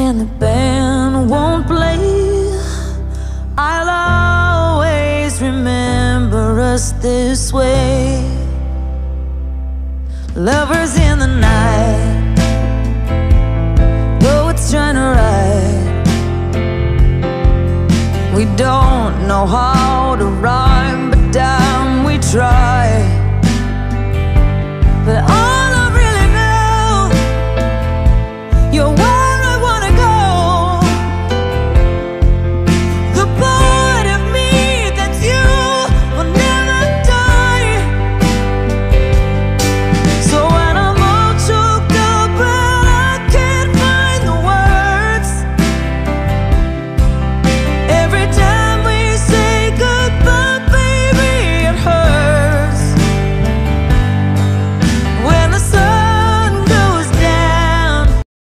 and the band won't play, I'll always remember us this way. Lovers in the night, though it's trying to ride, we don't know how